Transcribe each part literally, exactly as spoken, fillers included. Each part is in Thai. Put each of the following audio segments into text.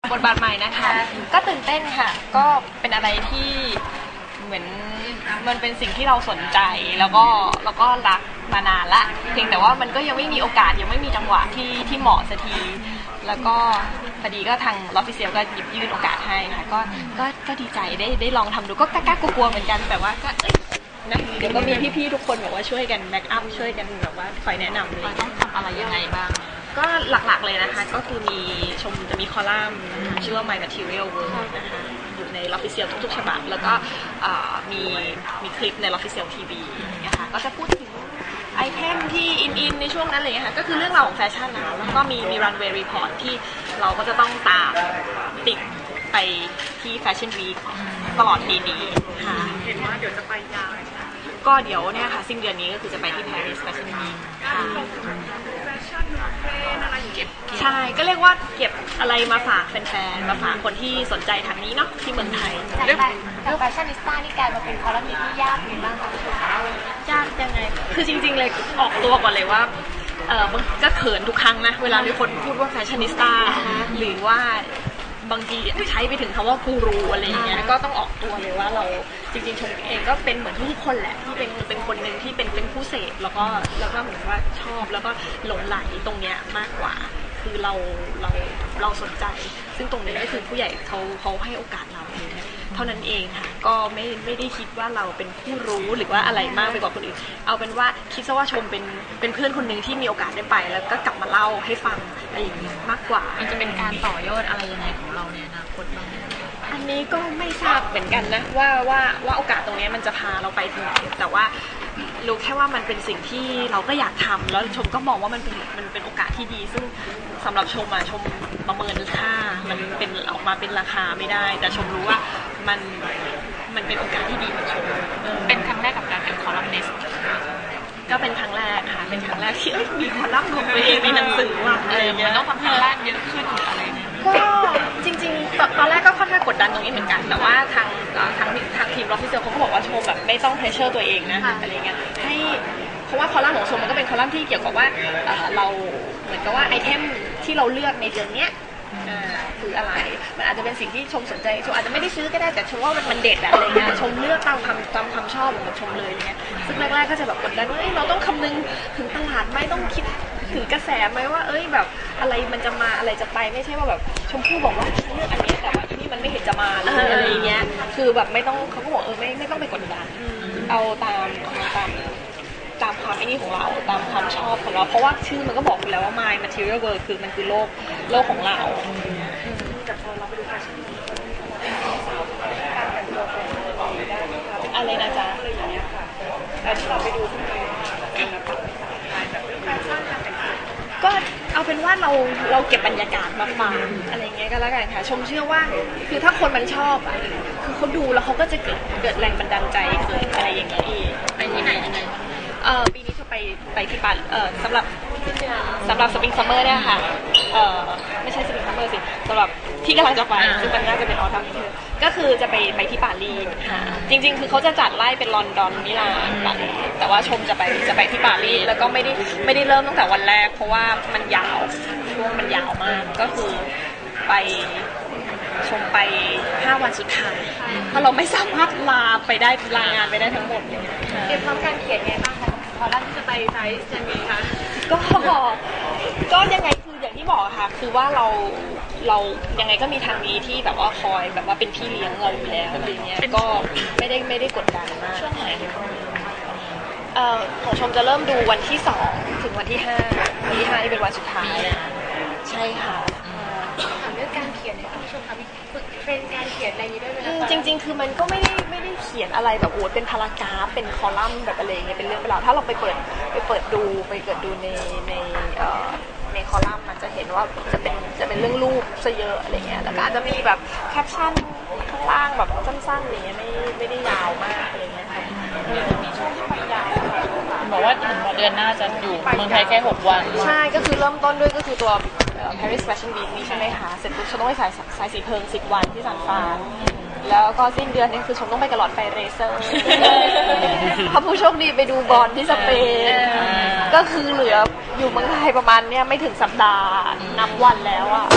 บทบาทใหม่นะคะก็ตื่นเต้นค่ะก็เป็นอะไรที่เหมือนมันเป็นสิ่งที่เราสนใจแล้วก็แล้วก็รักมานานละเพียงแต่ว่ามันก็ยังไม่มีโอกาสยังไม่มีจังหวะที่ที่เหมาะสักทีแล้วก็พอดีก็ทางลอฟฟิเชียลก็หยิบยื่นโอกาสให้ค่ะก็ก็ก็ดีใจได้ได้ลองทำดูก็กล้ากลัวๆเหมือนกันแต่ว่าก็นะเดี๋ยวก็มีพี่ๆทุกคนบอกว่าช่วยกันแบ็กอัพช่วยกันแบบว่าคอยแนะนำเลยต้องทำอะไรยังไงบ้างก็หลักๆเลยนะคะก็คือมีชมจะมีคอลัมน์ชื่อว่า My Material World นะคะอยู่ใน Official ทุกๆฉบับแล้วก็มีมีคลิปใน Official ที วีนะคะก็จะพูดถึงไอเทมที่อินอินในช่วงนั้นเลยค่ะก็คือเรื่องราวของแฟชั่นนะคะแล้วก็มีมี Runway Report ที่เราก็จะต้องตามติดไปที่ Fashion Week ตลอดปีนี้ค่ะเห็นว่าเดี๋ยวจะไปยาวก็เดี๋ยวเนี่ยค่ะสิ้นเดือนนี้ก็คือจะไปที่ Paris Fashion Week ค่ะใช่ก็เรียกว่าเก็บอะไรมาฝากแฟนๆมาฝากคนที่สนใจทางนี้เนาะที่เมืองไทยเรื่องแฟชั่นนิสต้านี่กลายมาเป็นคอลัมนิสต์ที่ยากไหมบ้างคะยากยังไงคือจริงๆเลยออกตัวก่อนเลยว่าเออก็เขินทุกครั้งนะเวลามีคนพูดว่าแฟชั่นนิสต้าหรือว่าบางทีใช้ไปถึงคำว่ากูรูอะไรอย่างเงี้ยก็ต้องออกตัวเลยว่าเราจริงๆชมเองก็เป็นเหมือนทุกคนแหละที่เป็นเป็นคนหนึ่งที่เป็นเป็นผู้เสพแล้วก็แล้วก็เหมือนว่าชอบแล้วก็หลงไหลตรงเนี้ยมากกว่าคือเราเราเราสนใจซึ่งตรงนี้ก็คือผู้ใหญ่เขาเขาให้โอกาสเราเท่านั้นเองค่ะก็ไม่ไม่ได้คิดว่าเราเป็นผู้รู้หรือว่าอะไรมากไปกว่าคนอื่นเอาเป็นว่าคิดซะว่าชมเป็นเป็นเพื่อนคนหนึ่งที่มีโอกาสได้ไปแล้วก็กลับมาเล่าให้ฟังอะไรอย่างนี้มากกว่ามันจะเป็นการต่อยอดอะไรยังไงของเราในอนาคตบ้างอันนี้ก็ไม่ทราบเหมือนกันนะว่าว่าว่าโอกาสตรงนี้มันจะพาเราไปถึงไหนแต่ว่ารู้แค่ว่ามันเป็นสิ่งที่เราก็อยากทำแล้วชมก็มองว่ามันเป็นมันเป็นโอกาสที่ดีซึ่งสำหรับชมอะชมประเมินค่ามันเป็นออกมาเป็นราคาไม่ได้แต่ชมรู้ว่ามันมันเป็นโอกาสที่ดีของชมเป็นครั้งแรกกับการเป็นคอลัมนิสต์ก็เป็นครั้งแรกค่ะเป็นครั้งแรกที่มีคอลัมน์ของตัวเองในหนังสือว่าอะไรเงี้ยต้องทำให้แรกเยอะขึ้นหรืออะไรเนี่ยก็จริงๆตอนแรกก็ค่อนข้างกดดันตรงนี้เหมือนกันแต่ว่าทางทางทางทีม Official เขาก็บอกว่าชมแบบไม่ต้องเพรสเชอร์ตัวเองนะอะไรเงี้ยให้เพราะว่าคอลัมน์ของชมมันก็เป็นคอลัมน์ที่เกี่ยวกับว่าเราเหมือนกับว่าไอเทมที่เราเลือกในเดือนนี้คืออะไรมันอาจจะเป็นสิ่งที่ชมสนใจชมอาจจะไม่ได้ซื้อก็ได้แต่ชมว่ามันมันเด็ดอะไรเงี้ยชมเลือกตามความตามความชอบของชมเลยเงี้ยซึ่งแรกๆก็จะแบบกดดันว่าเราต้องคำนึงถึงตลาดไหมต้องคิดถึงกระแสไหมว่าเอ้ยแบบอะไรมันจะมาอะไรจะไปไม่ใช่ว่าแบบชมพู่บอกว่าเลือกอันนี้แต่ว่าอันนี้มันไม่เห็นจะมาเลยอะไรเงี้ยคือแบบไม่ต้องเขาก็บอกเออไม่ไม่ต้องไปกดดันเอาตามตามตามความไอ้นี่ของเราตามความชอบของเราเพราะว่าชื่อมันก็บอกอยู่แล้วว่า My Material World คือมันคือโลกโลกของเราแต่พอเราไปดูแฟชั่นเป็นอะไรนะจ๊ะอะไรอย่างเงี้ยค่ะแต่ที่เราไปดูก็เอาเป็นว่าเราเราเก็บบรรยากาศมาฟังอะไรเงี้ยก็แล้วกันค่ะชมเชื่อว่าคือถ้าคนมันชอบอ่ะคือเขาดูแล้วเขาก็จะเกิดเกิดแรงบันดาลใจเกิดอะไรอย่างเงี้ยไปที่ไหนยังไงเออปีนี้จะไปไปที่ปาเออสำหรับสำหรับสปริงซัมเมอร์เนี่ยค่ะเออไม่ใช่สปริงซัมเมอร์สิสำหรับที่กำลังจะไปซึ่งมันน่าจะเป็นออทัมก็คือจะไปไปที่ปารีสค่ะจริงๆคือเขาจะจัดไล่เป็นลอนดอนมิลานปารีสแต่ว่าชมจะไปจะไปที่ปารีสแล้วก็ไม่ได้ไม่ได้เริ่มตั้งแต่วันแรกเพราะว่ามันยาวช่วงมันยาวมากก็คือไปชมไปห้าวันสุดท้ายเพราะเราไม่สามารถลาไปได้ลางานไปได้ทั้งหมดเตรียมพร้อมการเขียนไงบ้างคะพอแล้วที่จะไปไทยจะมีคะก็ก็ยังไงคืออย่างที่บอกค่ะคือว่าเราเรายังไงก็มีทางนี้ที่แบบว่าคอยแบบว่าเป็นพี่เลี้ยงเราอยู่แล้วอะไรเงี้ยก็ไม่ได้ไม่ได้กดดันมากช่วงไหนเอ่อของชมจะเริ่มดูวันที่สองถึงวันที่ห้าวันที่ห้านี่เป็นวันสุดท้ายใช่ค่ะถามเรื่องการเขียนเนี่ยผู้ชมคะมีฝึกเทรนการเขียนอะไรนี้ด้วยไหมจริงๆคือมันก็ไม่ได้ไม่ได้เขียนอะไรแบบโอ้เป็นพารากราฟเป็นคอลัมน์แบบอะไรเงี้ยเป็นเรื่องเป็นราวถ้าเราไปเปิดไปเปิดดูไปเกิดดูในในเอ่อในคอลัมน์มันจะเห็นว่าจะเป็นจะเป็นเรื่องรูปซะเยอะอะไรเงี้ยแล้วก็อาจจะมีแบบแคปชั่นข้างล่างแบบสั้นๆอย่างเงี้ยไม่ไม่ได้ยาวมากอะไรเงี้ยค่ะมีช่วงที่ไปยาวบอกว่าถึงเดือนหน้าจะอยู่เมืองไทยแค่หกวันใช่ก็คือเริ่มต้นด้วยก็คือตัว Paris Fashion Week นี้ใช่ไหมคะเสร็จปุ๊บฉันต้องไปสายสายสีเพิงสิบวันที่ซานฟรานแล้วก็สิ้นเดือนนี้คือชมต้องไปกับหลอดไฟเรเซอร์พอผู้โชคดีไปดูบอลที่สเปนก็คือเหลืออยู่เมืองไทยประมาณเนี้ยไม่ถึงสัปดาห์นับวันแล้วอ่ะ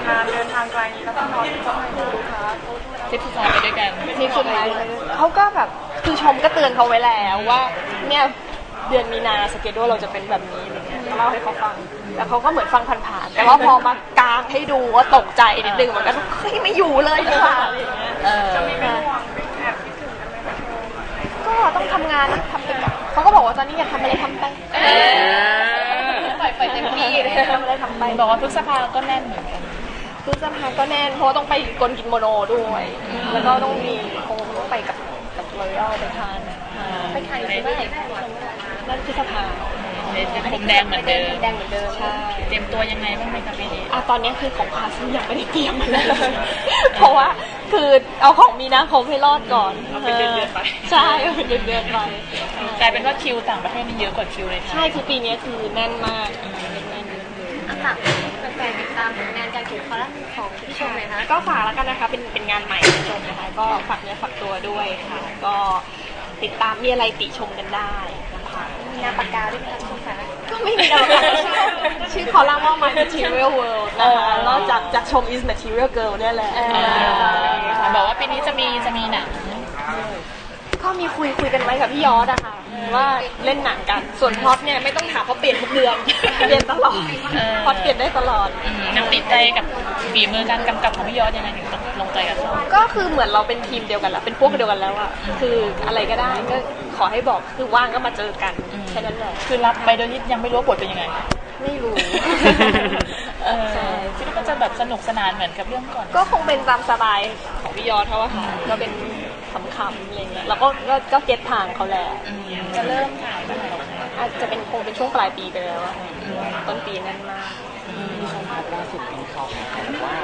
งานเดินทางไกลนี้แล้วก็นอนที่ต้องดูค่ะทริปสุดท้ายไปด้วยกันนี่คืออะไรเขาก็แบบคือชมก็เตือนเขาไว้แล้วว่าเนี่ยเดือนมีนาสเกดูเราจะเป็นแบบนี้อะไรเงี้ยเล่าให้เขาฟังแต่เขาก็เหมือนฟังผ่านๆแต่ว่าพอมากางให้ดูว่าตกใจนิดนึงเหมือนกันเฮ้ยไม่อยู่เลยดีกว่าอะไรอย่างเงี้ยเออจะมีเป็นห่วงเป็นแอบคิดถึงกันไหมคะก็ต้องทำงานนะทำไปก่อนเขาก็บอกว่าตอนนี้อยากทำอะไรทำไปปล่อยปล่อยเต็มที่เลยทำอะไรทำไปบอกว่าพฤษภาก็แน่นเหมือนกันพฤษภาก็แน่นเพราะต้องไปกลกินโมโนด้วยแล้วก็ต้องมีคงต้องไปกับกับรอยัลไปทานไปทานอีกเมื่อไหร่นั่นพฤษภาเป็นผมแดงเหมือนเดิมแดงเหมือนเดิมใช่เตรียมตัวยังไงบ้างไหมคะปีนี้อ่ะตอนนี้คือของพาซึ่งยังไม่ได้เตรียมมาเลย เพราะว่าคือเอาของมีนาคมให้รอดก่อนเอาเป็นเดือนๆไปใช่เอาเป็นเดือนๆไปกลายเป็นว่าคิวต่างประเทศนี่เยอะกว่าคิวเลยใช่คือปีนี้คือแน่นมากแน่นอ่ะฝากแฟนๆติดตามผลงานการเขียนคอลัมน์ของพี่ชมหน่อยคะก็ฝากแล้วกันนะคะเป็นเป็นงานใหม่ของชมนะคะก็ฝากเนื้อฝากตัวด้วยค่ะก็ติดตามมีอะไรติชมกันได้นะคะมีนามปากกาด้วยไหมคะพี่ชมคะก็ไม่มีอะไรชื่อชื่อคอลัมน์ว่า My Material World นะคะนอกจากจากชม is Material Girl เนี่ยแหละบอกว่าปีนี้จะมีจะมีหนังก็มีคุยคุยกันไว้กับพี่ยอดอะค่ะว่าเล่นหนังกันส่วนพล็อตเนี่ยไม่ต้องถามเพราะเปลี่ยนทุกเดือน เปลี่ยนตลอดพล็อตเปลี่ยนได้ตลอดยังติดใจกับฝีมือการกำกับของพี่ยอดยังไงถึงลงใจกับเขาก็คือเหมือนเราเป็นทีมเดียวกันแล้วเป็นพวกเดียวกันแล้วอะคืออะไรก็ได้ก็ขอให้บอกคือว่างก็มาเจอกันแค่นั้นแหละคือรับไปโดยที่ยังไม่รู้ว่าบทเป็นยังไงไม่รู้เออคิดว่ามันจะแบบสนุกสนานเหมือนกับเรื่องก่อนก็คงเป็นตามสไตล์ของพี่ยอดเขาอะค่ะก็เป็นขำๆอะไรเงี้ยแล้วก็ก็ก็เก็ตทางเขาแหละจะเริ่มถ่ายเมื่อไหร่อาจจะเป็นคงเป็นช่วงปลายปีไปแล้วอะต้นปีนั่นมากพี่ชมครับล่าสุดเป็นข่าวบอกว่า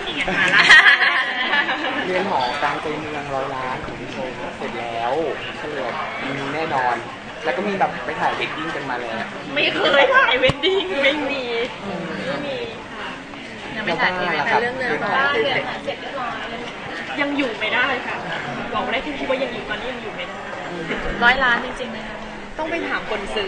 เรียนหอกลางใจเมืองร้อยล้านของพี่ชมเสร็จแล้วเฉลยมีแน่นอน แล้วก็มีแบบไปถ่ายเวดดิ้งกันมาแล้วไม่เคยถ่ายเวดดิ้งไม่มีไม่มียังไม่ถ่ายที่ไหนแต่เรื่องเงินหอยังอยู่ไม่ได้ค่ะบอกได้แค่ที่ว่ายังอยู่ตอนนี้ยังอยู่ไม่ได้ร้อยล้านจริงๆไหมคะต้องไปถามคนซื้อ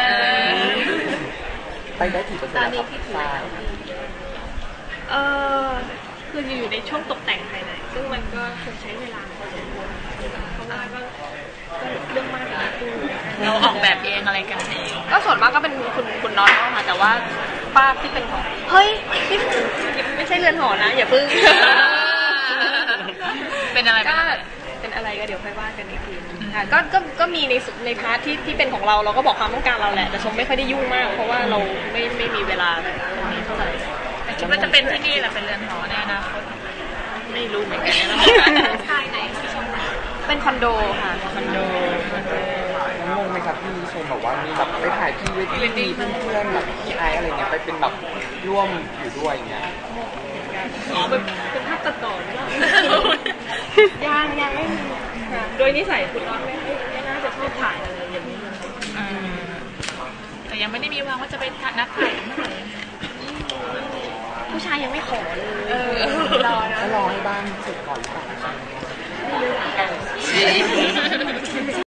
ไปได้กี่เปอร์เซ็นต์แล้วครับใช่เออคืออยู่ในช่วงตกแต่งภายในซึ่งมันก็คงใช้เวลาพอสมควรเพราะว่าก็ก็เรื่องมากกับคู่เราออกแบบเองอะไรกันเองก็ส่วนมากก็เป็นคุณคุณน้อยเข้ามาแต่ว่าป้าที่เป็นของเฮ้ยนี่ไม่ใช่เรือนหอนะอย่าพึ่งเป็นอะไรก็เป็นอะไรก็เดี๋ยวค่อยว่ากันอีกทีค่ะก็ก็ก็มีในในพาร์ทที่ที่เป็นของเราเราก็บอกความต้องการเราแหละแต่ชมไม่ค่อยได้ยุ่งมาก เพราะว่าเราไม่ไม่มีเวลาตรงนี้เท่าไหร่คิดว่าจะเป็นที่นี่แหละเป็นเรือนหอในอนาคตไม่รู้เหมือนกันนะชายไหนพี่ชมคะเป็นคอนโดค่ะคอนโดงงไหมครับพี่ชมแบบว่ามีแบบไปถ่ายที่เวดดิ้งมีเพื่อนๆแบบพี่ไอซ์อะไรเงี้ยไปเป็นแบบร่วมอยู่ด้วยอย่างเงี้ยอ๋อเป็นเป็นภาพตัดต่อหรือเปล่า ยังยังไม่มีค่ะโดยนิสัยคุณน้องไม่ไม่น่าจะชอบถ่ายอะไรอย่างนี้อืมแต่ยังไม่ได้มีวางว่าจะไปนัดถ่ายเมื่อไหร่ผู้ชายยังไม่ขอเลยรอนะก็รอให้บ้านเสร็จก่อนหรือเปล่าไม่รู้เหมือนกัน